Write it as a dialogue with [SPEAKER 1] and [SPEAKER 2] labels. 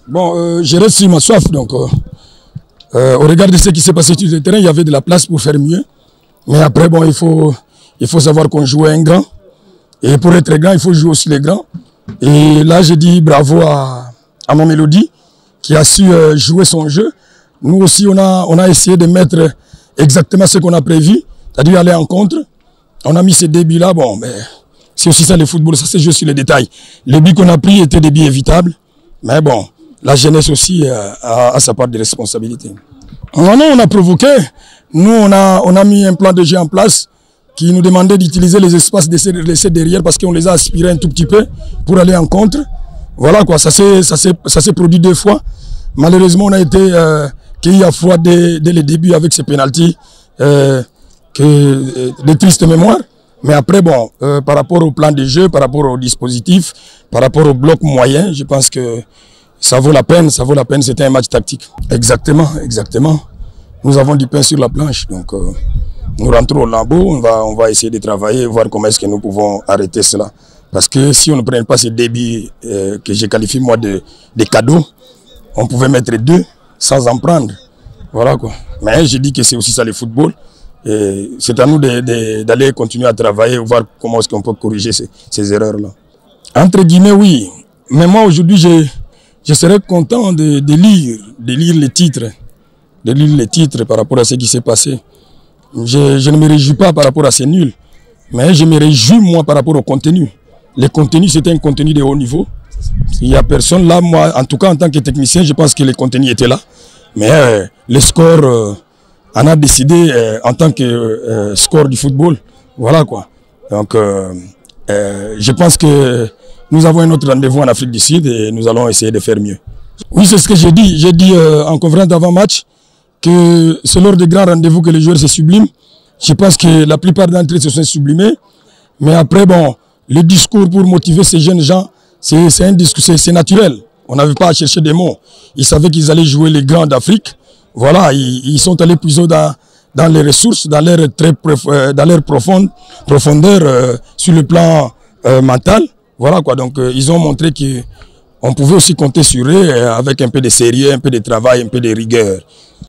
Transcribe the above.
[SPEAKER 1] Bon, je reste sur ma soif. Donc, au regard de ce qui s'est passé sur le terrain, il y avait de la place pour faire mieux. Mais après, bon, il faut savoir qu'on joue un grand. Et pour être grand, il faut jouer aussi les grands. Et là, je dis bravo à mon Mélodie qui a su jouer son jeu. Nous aussi, on a essayé de mettre exactement ce qu'on a prévu, c'est-à-dire aller en contre. On a mis ces débuts-là, bon, mais c'est aussi ça le football, ça c'est juste sur les détails. Les buts qu'on a pris étaient des buts évitables, mais bon, la jeunesse aussi a sa part de responsabilité. Non, on a provoqué. Nous, on a mis un plan de jeu en place qui nous demandait d'utiliser les espaces laissés derrière parce qu'on les a aspirés un tout petit peu pour aller en contre. Voilà quoi, ça s'est produit 2 fois. Malheureusement, on a été cueillis à froid dès le début avec ces pénaltys, de tristes mémoires. Mais après, bon, par rapport au plan de jeu, par rapport au dispositif, par rapport au bloc moyen, je pense que ça vaut la peine, c'était un match tactique. Exactement. Nous avons du pain sur la planche, donc nous rentrons au lambeau, on va essayer de travailler, voir comment est-ce que nous pouvons arrêter cela. Parce que si on ne prenait pas ces débits que j'ai qualifié moi de cadeaux, on pouvait mettre 2 sans en prendre. Voilà quoi. Mais je dis que c'est aussi ça le football. C'est à nous d'aller continuer à travailler, voir comment est-ce qu'on peut corriger ces erreurs-là. Entre guillemets, oui. Mais moi aujourd'hui, je serais content de lire les titres. De lire les titres par rapport à ce qui s'est passé. Je ne me réjouis pas par rapport à ces nuls. Mais je me réjouis moi par rapport au contenu. Le contenu, c'était un contenu de haut niveau. Il n'y a personne là, moi, en tout cas en tant que technicien, je pense que le contenu était là. Mais le score en a décidé en tant que score du football. Voilà quoi. Donc je pense que nous avons un autre rendez-vous en Afrique du Sud et nous allons essayer de faire mieux. Oui, c'est ce que j'ai dit. J'ai dit en conférence d'avant-match que c'est lors des grands rendez-vous que les joueurs se subliment. Je pense que la plupart d'entre eux se sont sublimés. Mais après, bon, le discours pour motiver ces jeunes gens, c'est un discours, c'est naturel. On n'avait pas à chercher des mots. Ils savaient qu'ils allaient jouer les grands d'Afrique. Voilà, ils sont allés plutôt dans les ressources, dans leur profondeur sur le plan mental. Voilà quoi, donc ils ont montré qu'on pouvait aussi compter sur eux avec un peu de sérieux, un peu de travail, un peu de rigueur.